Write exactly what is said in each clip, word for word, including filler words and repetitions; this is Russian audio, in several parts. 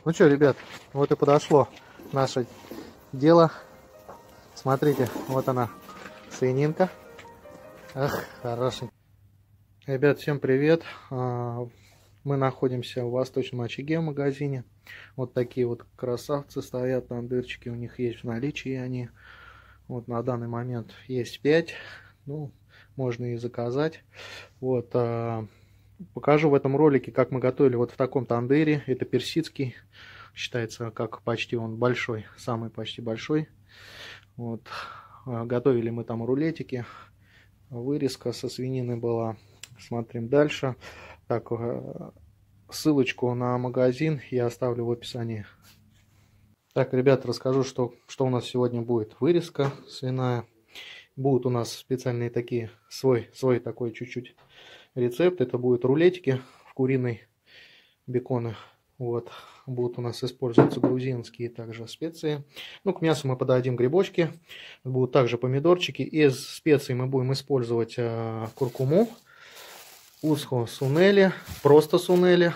Ну что, ребят, вот и подошло наше дело. Смотрите, вот она, свининка. Ах, хороший. Ребят, всем привет. Мы находимся в Восточном очаге в магазине. Вот такие вот красавцы стоят, тандырчики у них есть в наличии они. Вот на данный момент есть пять. Ну, можно и заказать. Вот. Покажу в этом ролике, как мы готовили вот в таком тандыре. Это персидский. Считается, как почти он большой. Самый почти большой. Вот. Готовили мы там рулетики. Вырезка со свинины была. Смотрим дальше. Так, ссылочку на магазин я оставлю в описании. Так, ребят, расскажу, что, что у нас сегодня будет. Вырезка свиная. Будут у нас специальные такие, свой, свой такой чуть-чуть рецепт. Это будут рулетики в куриной беконы. Вот. Будут у нас использоваться грузинские также специи. Ну, к мясу мы подадим грибочки. Будут также помидорчики. Из специй мы будем использовать э, куркуму, усхо сунели, просто сунели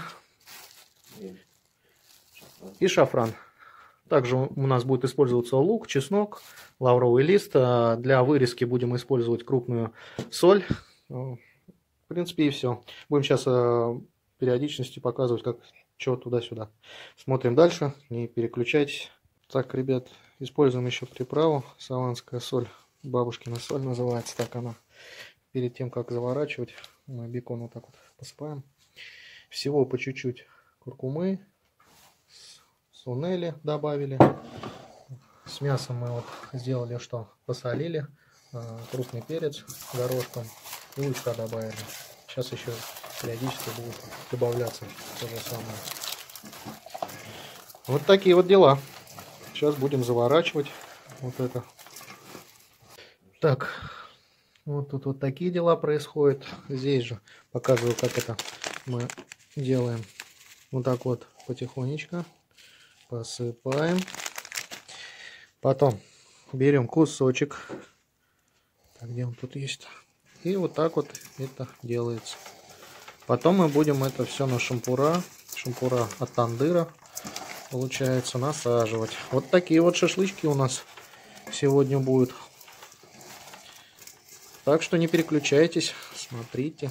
и шафран. Также у нас будет использоваться лук, чеснок, лавровый лист. Для вырезки будем использовать крупную соль. В принципе, и все. Будем сейчас периодичностью показывать, как что туда-сюда. Смотрим дальше, не переключайтесь. Так, ребят, используем еще приправу. Саванская соль, бабушкина соль называется, так она. Перед тем, как заворачивать, мы бекон вот так вот посыпаем. Всего по чуть-чуть куркумы. Сунели добавили. С мясом мы вот сделали, что посолили. Крупный перец горошком и лучка добавили. Сейчас еще периодически будут добавляться то же самое. Вот такие вот дела. Сейчас будем заворачивать вот это. Так, вот тут вот такие дела происходят. Здесь же показываю, как это мы делаем. Вот так вот потихонечку. Посыпаем. Потом берем кусочек. Так, где он тут есть? И вот так вот это делается. Потом мы будем это все на шампура. Шампура от тандыра, получается, насаживать. Вот такие вот шашлычки у нас сегодня будут. Так что не переключайтесь. Смотрите.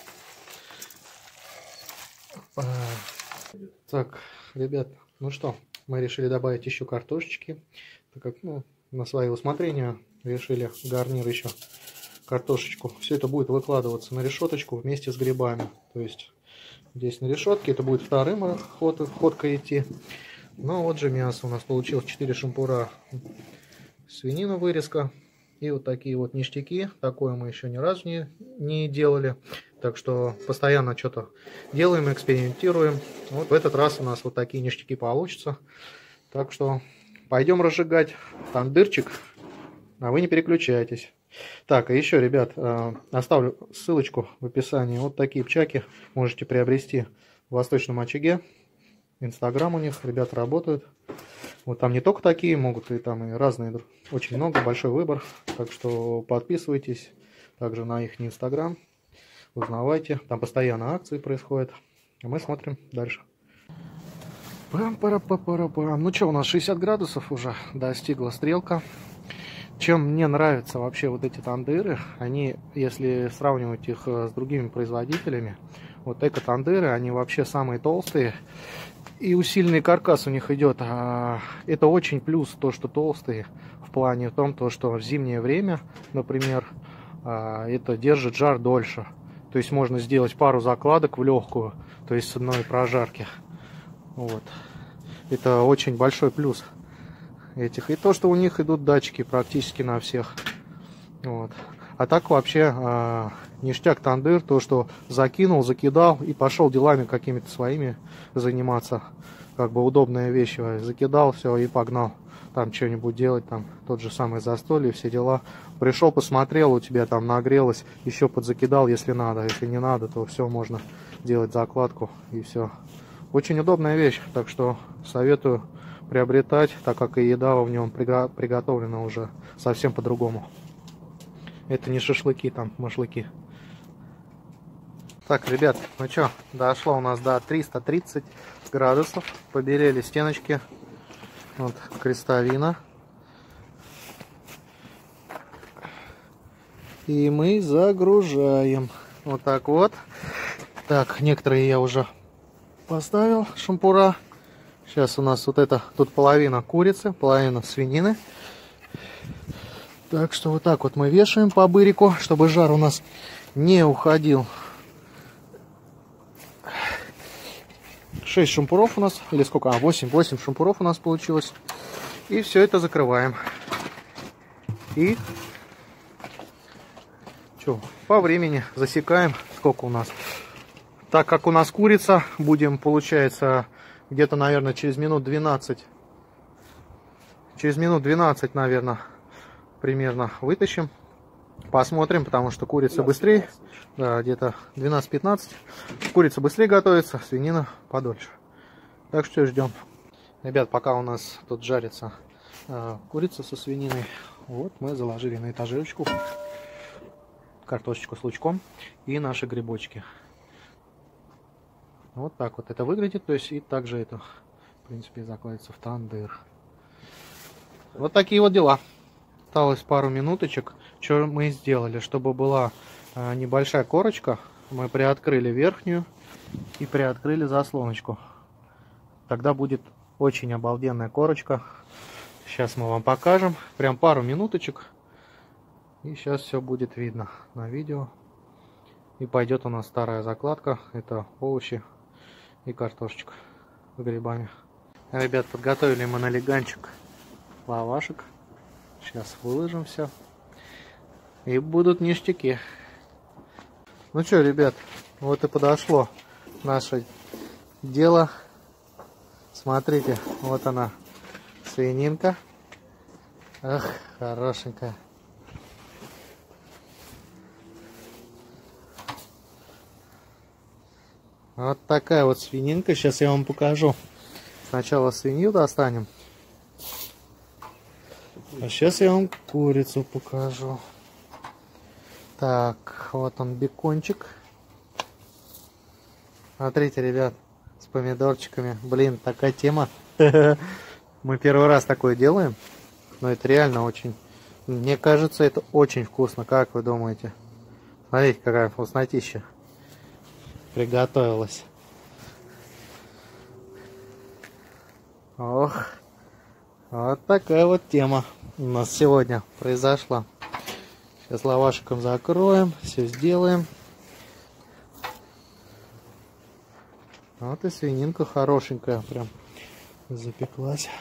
Так, ребят, ну что, мы решили добавить еще картошечки, так как, ну, на свое усмотрение решили гарнир еще картошечку. Все это будет выкладываться на решеточку вместе с грибами. То есть здесь на решетке это будет вторым ход, ходка идти. Ну вот же мясо у нас получилось четыре шампура, свинина вырезка и вот такие вот ништяки. Такое мы еще ни разу не, не делали. Так что постоянно что-то делаем, экспериментируем. Вот в этот раз у нас вот такие ништяки получатся. Так что пойдем разжигать тандырчик, а вы не переключайтесь. Так, а еще, ребят, оставлю ссылочку в описании. Вот такие пчаки можете приобрести в Восточном очаге. Инстаграм у них, ребята работают. Вот там не только такие, могут и там и разные, очень много, большой выбор. Так что подписывайтесь также на их инстаграм. Узнавайте, там постоянно акции происходят. А мы смотрим дальше. Пам-пара-па-пара-пам. Ну что, у нас шестьдесят градусов уже достигла стрелка. Чем мне нравятся вообще вот эти тандыры, они, если сравнивать их с другими производителями, вот эко-тандыры, они вообще самые толстые. И усиленный каркас у них идет. Это очень плюс, то, что толстые, в плане том, то, что в зимнее время, например, это держит жар дольше. То есть можно сделать пару закладок в легкую, то есть с одной прожарки. Вот. Это очень большой плюс этих. И то, что у них идут датчики практически на всех. Вот. А так вообще э, ништяк тандыр, то, что закинул, закидал и пошел делами какими-то своими заниматься. Как бы удобная вещь. Закидал, все, и погнал там что-нибудь делать, там тот же самый застолье, все дела. Пришел, посмотрел, у тебя там нагрелось, еще подзакидал, если надо. Если не надо, то все, можно делать закладку и все. Очень удобная вещь, так что советую приобретать, так как и еда в нем приготовлена уже совсем по-другому. Это не шашлыки, там машлыки. Так, ребят, ну что, дошло у нас до триста тридцать градусов. Побелели стеночки. Вот крестовина. И мы загружаем. Вот так вот. Так, некоторые я уже поставил, шампура. Сейчас у нас вот это, тут половина курицы, половина свинины. Так что вот так вот мы вешаем по бырику, чтобы жар у нас не уходил. шесть шампуров у нас, или сколько? А, восемь, восемь шампуров у нас получилось. И все это закрываем. И что, по времени засекаем, сколько у нас. Так как у нас курица, будем, получается, где-то, наверное, через минут двенадцать. Через минут двенадцать, наверное, примерно вытащим. Посмотрим, потому что курица быстрее. Да, где-то двенадцать-пятнадцать. Курица быстрее готовится, свинина подольше. Так что ждем. Ребят, пока у нас тут жарится э, курица со свининой, вот мы заложили на этажерочку картошечку с лучком и наши грибочки. Вот так вот это выглядит. То есть и также это, в принципе, закладывается в тандыр. Вот такие вот дела. Осталось пару минуточек. Что мы сделали? Чтобы была э, небольшая корочка, мы приоткрыли верхнюю и приоткрыли заслоночку. Тогда будет очень обалденная корочка. Сейчас мы вам покажем. Прям пару минуточек. И сейчас все будет видно на видео. И пойдет у нас старая закладка. Это овощи и картошечка с грибами. Ребят, подготовили мы налиганчик лавашек. Сейчас выложим все. И будут ништяки. Ну что, ребят, вот и подошло наше дело. Смотрите, вот она, свининка. Ах, хорошенькая. Вот такая вот свининка. Сейчас я вам покажу. Сначала свинью достанем. А сейчас я вам курицу покажу. Так, вот он бекончик. Смотрите, ребят, с помидорчиками. Блин, такая тема. Мы первый раз такое делаем. Но это реально очень... Мне кажется, это очень вкусно. Как вы думаете? Смотрите, какая вкуснотища приготовилась. Ох. Вот такая вот тема у нас сегодня произошла. Сейчас лавашиком закроем, все сделаем. Вот и свининка хорошенькая, прям запеклась.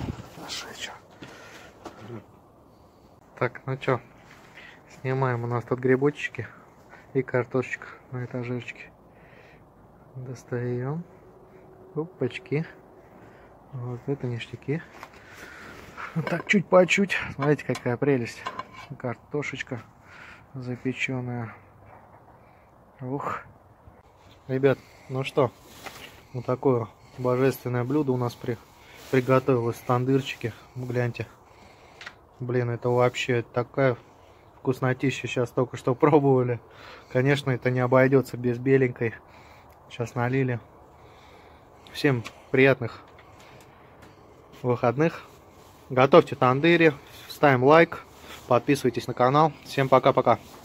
Так, ну что, снимаем у нас тут грибочки и картошечка на этажерочке. Достаем. Опачки. Вот это ништяки. Вот так чуть по чуть. Смотрите, какая прелесть. Картошечка запеченная. Ух. Ребят, ну что, вот такое божественное блюдо у нас при... приготовилось в тандырчике. Гляньте. Блин, это вообще такая вкуснотища. Сейчас только что пробовали. Конечно, это не обойдется без беленькой. Сейчас налили. Всем приятных выходных. Готовьте тандыри, ставим лайк, подписывайтесь на канал. Всем пока-пока.